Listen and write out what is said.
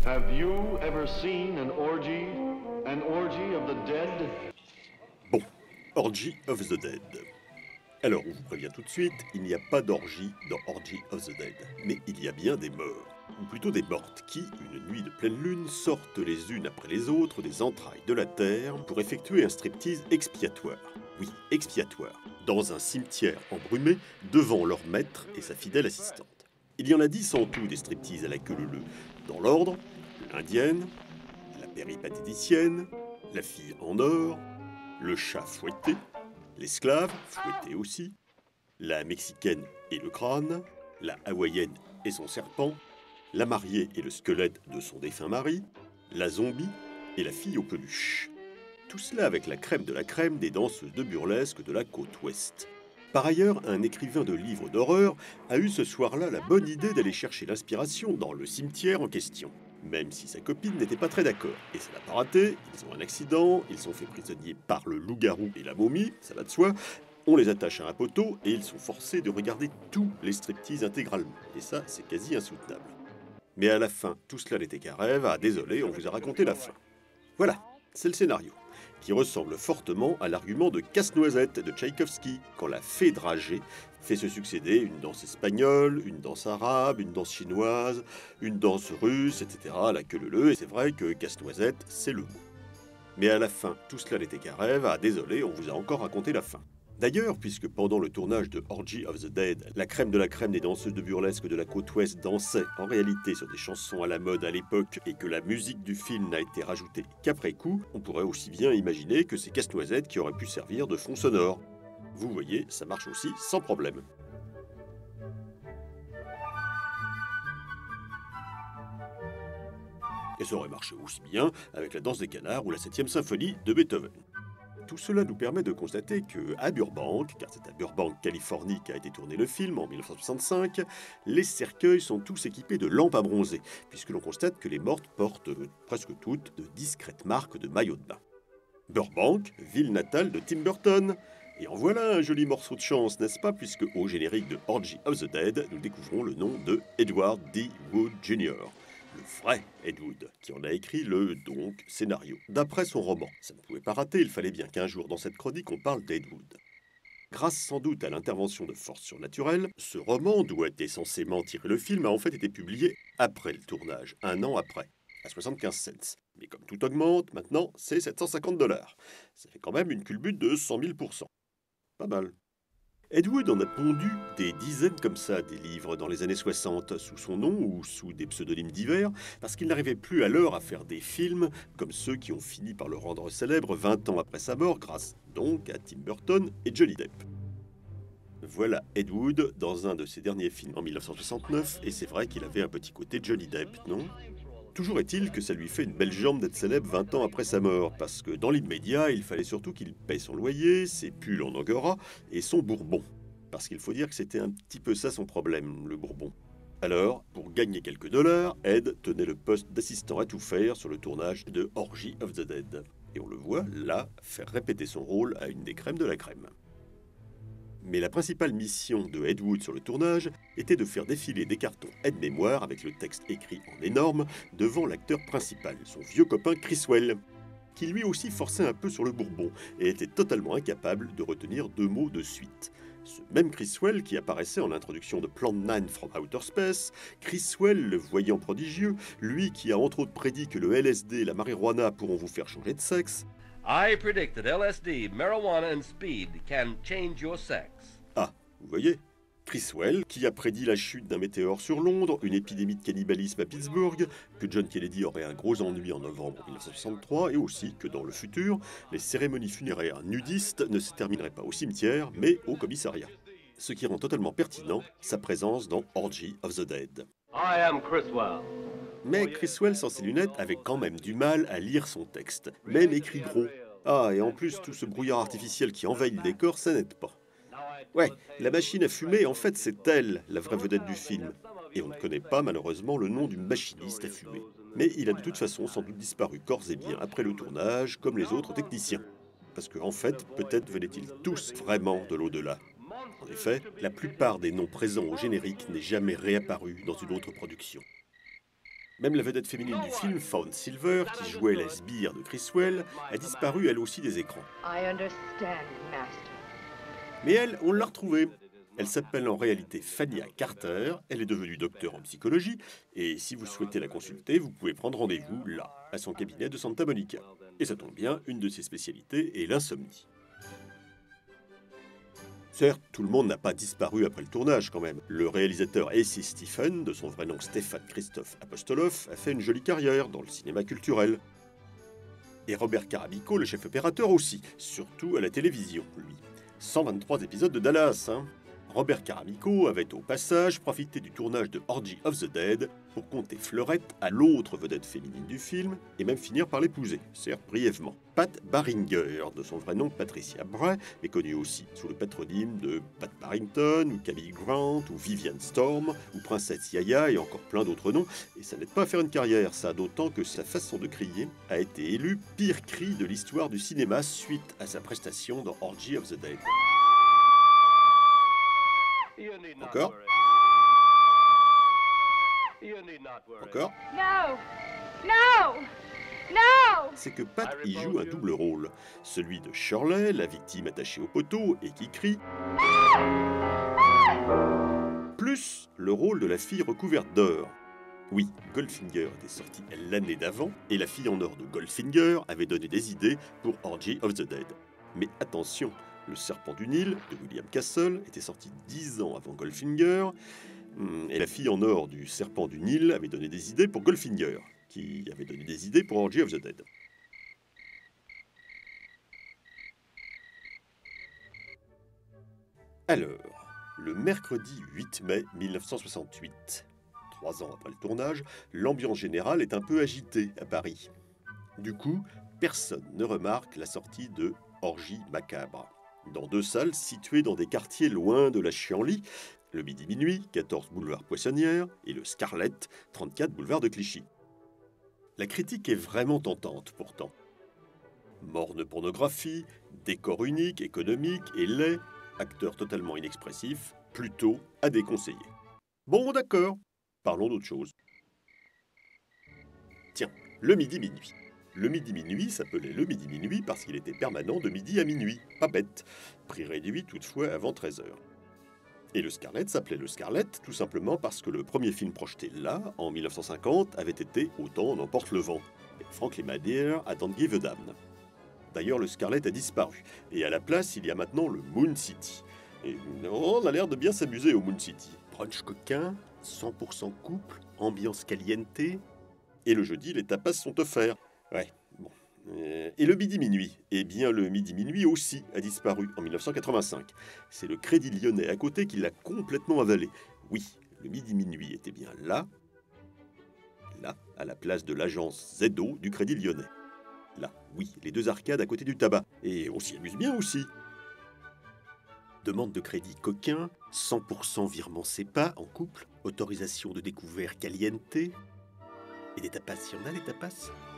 Have you ever seen an orgy? An orgy of the dead? Bon, Orgy of the Dead. Alors, on vous prévient tout de suite, il n'y a pas d'orgie dans Orgy of the Dead, mais il y a bien des morts, ou plutôt des mortes, qui, une nuit de pleine lune, sortent les unes après les autres des entrailles de la terre pour effectuer un striptease expiatoire. Oui, expiatoire, dans un cimetière embrumé, devant leur maître et sa fidèle assistante. Il y en a 10 en tout des striptease à la queue leu-leu, dans l'ordre, l'indienne, la péripatéticienne, la fille en or, le chat fouetté, l'esclave, fouetté aussi, la mexicaine et le crâne, la hawaïenne et son serpent, la mariée et le squelette de son défunt mari, la zombie et la fille aux peluches. Tout cela avec la crème de la crème des danseuses de burlesque de la côte ouest. Par ailleurs, un écrivain de livres d'horreur a eu ce soir-là la bonne idée d'aller chercher l'inspiration dans le cimetière en question. Même si sa copine n'était pas très d'accord. Et ça n'a pas raté, ils ont un accident, ils sont faits prisonniers par le loup-garou et la momie, ça va de soi. On les attache à un poteau et ils sont forcés de regarder tous les striptease intégralement. Et ça, c'est quasi insoutenable. Mais à la fin, tout cela n'était qu'un rêve. Ah, désolé, on vous a raconté la fin. Voilà, c'est le scénario, qui ressemble fortement à l'argument de Casse-Noisette de Tchaïkovski, quand la fée dragée fait se succéder une danse espagnole, une danse arabe, une danse chinoise, une danse russe, etc. à la queue leu-leu, et c'est vrai que Casse-Noisette, c'est le mot. Mais à la fin, tout cela n'était qu'un rêve. Ah, désolé, on vous a encore raconté la fin. D'ailleurs, puisque pendant le tournage de Orgy of the Dead, la crème de la crème des danseuses de burlesque de la côte ouest dansait en réalité sur des chansons à la mode à l'époque et que la musique du film n'a été rajoutée qu'après coup, on pourrait aussi bien imaginer que c'est Casse-Noisette qui aurait pu servir de fond sonore. Vous voyez, ça marche aussi sans problème. Et ça aurait marché aussi bien avec la danse des canards ou la 7e symphonie de Beethoven. Tout cela nous permet de constater que, à Burbank, car c'est à Burbank, Californie qu'a été tourné le film en 1965, les cercueils sont tous équipés de lampes à bronzer, puisque l'on constate que les mortes portent presque toutes de discrètes marques de maillot de bain. Burbank, ville natale de Tim Burton. Et en voilà un joli morceau de chance, n'est-ce pas, puisque au générique de Orgy of the Dead, nous découvrons le nom de Edward D. Wood Jr., le vrai Ed Wood, qui en a écrit le, donc, scénario, d'après son roman. Ça ne pouvait pas rater, il fallait bien qu'un jour dans cette chronique on parle d'Ed Wood. Grâce sans doute à l'intervention de forces surnaturelles, ce roman, d'où était censément tiré le film, a en fait été publié après le tournage, un an après, à 75 cents. Mais comme tout augmente, maintenant c'est 750 $. Ça fait quand même une culbute de 100 000%. Pas mal. Ed Wood en a pondu des dizaines comme ça, des livres dans les années 60, sous son nom ou sous des pseudonymes divers, parce qu'il n'arrivait plus alors à faire des films comme ceux qui ont fini par le rendre célèbre 20 ans après sa mort, grâce donc à Tim Burton et Johnny Depp. Voilà Ed Wood dans un de ses derniers films en 1969, et c'est vrai qu'il avait un petit côté Johnny Depp, non ? Toujours est-il que ça lui fait une belle jambe d'être célèbre 20 ans après sa mort, parce que dans l'immédiat, il fallait surtout qu'il paye son loyer, ses pulls en angora et son bourbon. Parce qu'il faut dire que c'était un petit peu ça son problème, le bourbon. Alors, pour gagner quelques dollars, Ed tenait le poste d'assistant à tout faire sur le tournage de Orgy of the Dead. Et on le voit, là, faire répéter son rôle à une des crèmes de la crème. Mais la principale mission de Ed Wood sur le tournage était de faire défiler des cartons aide-mémoire avec le texte écrit en énorme devant l'acteur principal, son vieux copain Chriswell, qui lui aussi forçait un peu sur le bourbon et était totalement incapable de retenir 2 mots de suite. Ce même Chriswell qui apparaissait en l'introduction de Plan 9 from Outer Space, Chriswell, le voyant prodigieux, lui qui a entre autres prédit que le LSD et la marijuana pourront vous faire changer de sexe. I predict that LSD, marijuana and speed can change your sex. Ah, vous voyez, Chriswell, qui a prédit la chute d'un météore sur Londres, une épidémie de cannibalisme à Pittsburgh, que John Kennedy aurait un gros ennui en novembre 1963, et aussi que dans le futur, les cérémonies funéraires nudistes ne se termineraient pas au cimetière, mais au commissariat. Ce qui rend totalement pertinent sa présence dans Orgy of the Dead. I am Chriswell. Mais Chriswell, sans ses lunettes, avait quand même du mal à lire son texte, même écrit gros. Ah, et en plus, tout ce brouillard artificiel qui envahit le décor, ça n'aide pas. Ouais, la machine à fumer, en fait, c'est elle, la vraie vedette du film. Et on ne connaît pas, malheureusement, le nom du machiniste à fumer. Mais il a de toute façon sans doute disparu corps et bien après le tournage, comme les autres techniciens. Parce qu'en fait, peut-être venaient-ils tous vraiment de l'au-delà. En effet, la plupart des noms présents au générique n'est jamais réapparu dans une autre production. Même la vedette féminine du film, Fawn Silver, qui jouait la sbire de Criswell, a disparu elle aussi des écrans. Mais elle, on l'a retrouvée. Elle s'appelle en réalité Fania Carter, elle est devenue docteur en psychologie, et si vous souhaitez la consulter, vous pouvez prendre rendez-vous là, à son cabinet de Santa Monica. Et ça tombe bien, une de ses spécialités est l'insomnie. Certes, tout le monde n'a pas disparu après le tournage quand même. Le réalisateur A.C. Stephen, de son vrai nom Stéphane Christophe Apostoloff, a fait une jolie carrière dans le cinéma culturel. Et Robert Caramico, le chef opérateur aussi, surtout à la télévision, lui. 123 épisodes de Dallas, hein. Robert Caramico avait au passage profité du tournage de Orgy of the Dead pour compter fleurette à l'autre vedette féminine du film et même finir par l'épouser, certes brièvement. Pat Barringer, de son vrai nom Patricia Bray, est connue aussi sous le patronyme de Pat Barrington, ou Camille Grant, ou Vivian Storm, ou Princesse Yaya et encore plein d'autres noms, et ça n'aide pas à faire une carrière, ça, d'autant que sa façon de crier a été élue pire cri de l'histoire du cinéma suite à sa prestation dans Orgy of the Dead. Encore? Encore? No! No! No! C'est que Pat y joue un double rôle, celui de Shirley, la victime attachée au poteau et qui crie, plus le rôle de la fille recouverte d'or. Oui, Goldfinger était sorti l'année d'avant, et la fille en or de Goldfinger avait donné des idées pour Orgy of the Dead. Mais attention, Le Serpent du Nil, de William Castle, était sorti 10 ans avant Goldfinger, et la fille en or du Serpent du Nil avait donné des idées pour Goldfinger, qui avait donné des idées pour Orgy of the Dead. Alors, le mercredi 8 mai 1968, 3 ans après le tournage, l'ambiance générale est un peu agitée à Paris. Du coup, personne ne remarque la sortie de Orgie macabre, dans 2 salles situées dans des quartiers loin de la Chienlit, le Midi-Minuit, 14 boulevard Poissonnière, et le Scarlett, 34 boulevard de Clichy. La critique est vraiment tentante pourtant. Morne pornographie, décor unique, économique et laid, acteur totalement inexpressif, plutôt à déconseiller. Bon, d'accord, parlons d'autre chose. Tiens, le Midi-Minuit. Le Midi-Minuit s'appelait le Midi-Minuit parce qu'il était permanent de midi à minuit, pas bête, prix réduit toutefois avant 13h. Et le Scarlett s'appelait le Scarlett tout simplement parce que le premier film projeté là, en 1950, avait été Autant en emporte le vent, et Frank Lemadier à Don't Give a Damn. D'ailleurs, le Scarlett a disparu, et à la place, il y a maintenant le Moon City. Et on a l'air de bien s'amuser au Moon City. Brunch coquin, 100% couple, ambiance caliente, et le jeudi, les tapas sont offerts. Ouais, bon. Et le Midi-Minuit? Eh bien, le Midi-Minuit aussi a disparu en 1985. C'est le Crédit Lyonnais à côté qui l'a complètement avalé. Oui, le Midi-Minuit était bien là, à la place de l'agence ZO du Crédit Lyonnais. Là, oui, les 2 arcades à côté du tabac. Et on s'y amuse bien aussi. Demande de crédit coquin, 100% virement CEPA en couple, autorisation de découvert caliente. Et des tapas, il y en a des tapas?